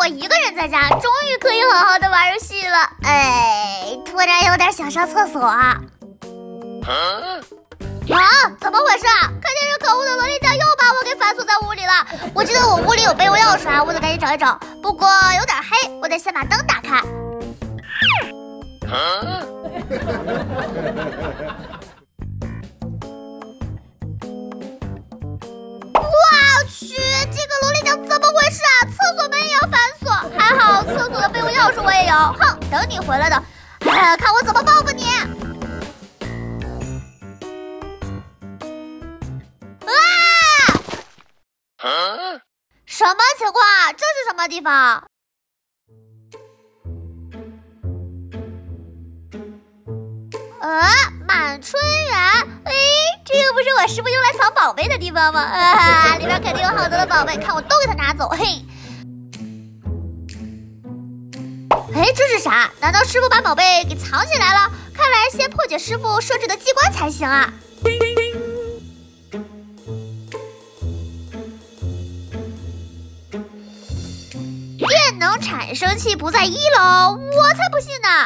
我一个人在家，终于可以好好的玩游戏了。哎，突然有点想上厕所啊！怎么回事啊？看见这可恶的萝莉酱又把我给反锁在屋里了。我记得我屋里有备用钥匙啊，我得赶紧找一找。不过有点黑，我得先把灯打开。我去，这个萝莉酱怎么回事啊？厕所门也要反锁，还好厕所的备用钥匙我也有。哼，等你回来的，看我怎么报复你！什么情况啊？这是什么地方？满春园，哎，这个不是我师傅用来藏宝贝的地方吗？里面肯定有好多的宝贝，看我都给他拿走。嘿，哎，这是啥？难道师傅把宝贝给藏起来了？看来先破解师傅设置的机关才行啊！电能产生器不在1楼，我才不信呢！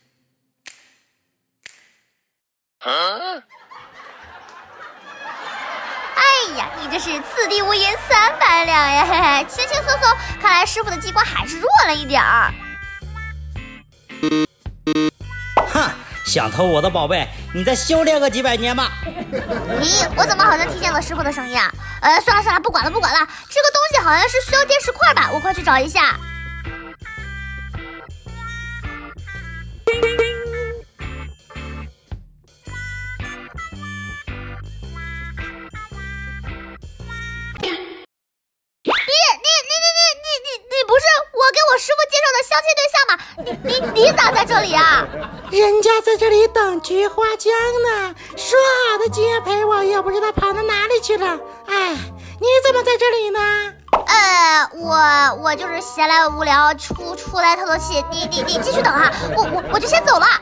哎呀，你这是此地无银300两呀！嘿嘿，轻轻松松，看来师傅的机关还是弱了一点儿。 哼，想偷我的宝贝，你再修炼个几百年吧。 咦，我怎么好像听见了师傅的声音啊？算了，不管了，这个东西好像是需要电石块吧？我快去找一下。你不是我给我师傅介绍的相亲对象吗？你咋在这里啊？ 人家在这里等菊花酱呢，说好的今夜陪我，也不知道跑到哪里去了。哎，你怎么在这里呢？ 我就是闲来无聊出来透透气。你继续等哈，我就先走了。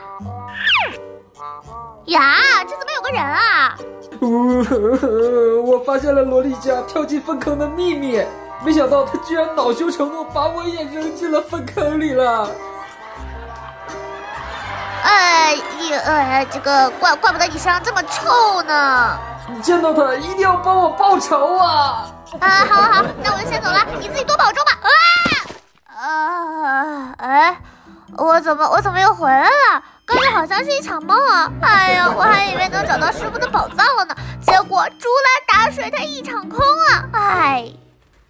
呀，这怎么有个人啊？ 我发现了萝莉酱跳进粪坑的秘密，没想到他居然恼羞成怒，把我也扔进了粪坑里了。 这个怪不得你身上这么臭呢。 你见到他一定要帮我报仇啊！ 好，那我就先走了，你自己多保重吧。我怎么又回来了？刚才好像是一场梦啊！哎呀，我还以为能找到师傅的宝藏了呢，结果竹篮打水，它一场空啊！哎。